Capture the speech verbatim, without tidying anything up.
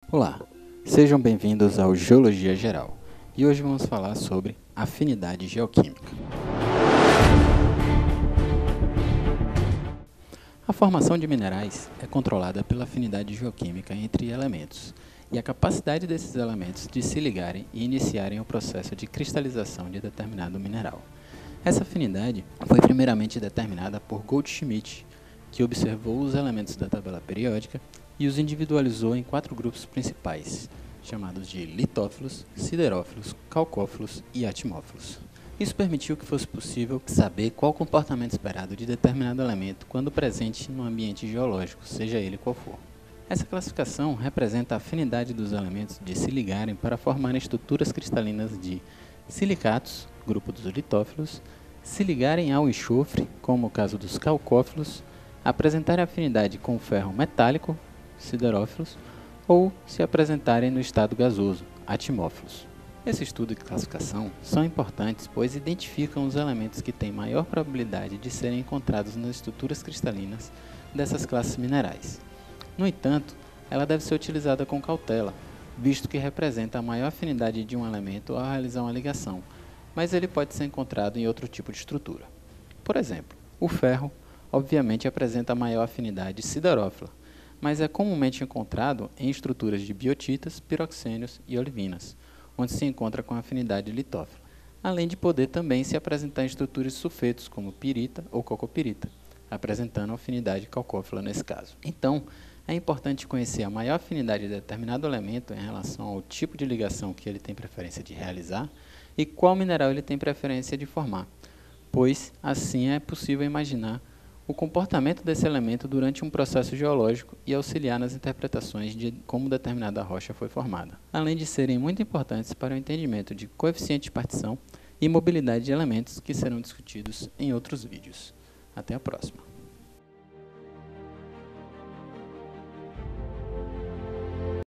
Olá, sejam bem-vindos ao Geologia Geral e hoje vamos falar sobre afinidade geoquímica. A formação de minerais é controlada pela afinidade geoquímica entre elementos e a capacidade desses elementos de se ligarem e iniciarem o processo de cristalização de determinado mineral. Essa afinidade foi primeiramente determinada por Goldschmidt, que observou os elementos da tabela periódica e os individualizou em quatro grupos principais, chamados de litófilos, siderófilos, calcófilos e atimófilos. Isso permitiu que fosse possível saber qual o comportamento esperado de determinado elemento quando presente no ambiente geológico, seja ele qual for. Essa classificação representa a afinidade dos elementos de se ligarem para formarem estruturas cristalinas de silicatos, grupo dos litófilos, se ligarem ao enxofre, como o caso dos calcófilos, apresentarem afinidade com o ferro metálico, siderófilos, ou se apresentarem no estado gasoso, atimófilos. Esse estudo e classificação são importantes pois identificam os elementos que têm maior probabilidade de serem encontrados nas estruturas cristalinas dessas classes minerais. No entanto, ela deve ser utilizada com cautela, visto que representa a maior afinidade de um elemento ao realizar uma ligação, mas ele pode ser encontrado em outro tipo de estrutura. Por exemplo, o ferro obviamente apresenta a maior afinidade siderófila, mas é comumente encontrado em estruturas de biotitas, piroxênios e olivinas, onde se encontra com afinidade litófila, além de poder também se apresentar em estruturas de sulfetos, como pirita ou cocopirita, apresentando afinidade calcófila nesse caso. Então, é importante conhecer a maior afinidade de determinado elemento em relação ao tipo de ligação que ele tem preferência de realizar e qual mineral ele tem preferência de formar, pois assim é possível imaginar o comportamento desse elemento durante um processo geológico e auxiliar nas interpretações de como determinada rocha foi formada, além de serem muito importantes para o entendimento de coeficiente de partição e mobilidade de elementos que serão discutidos em outros vídeos. Até a próxima!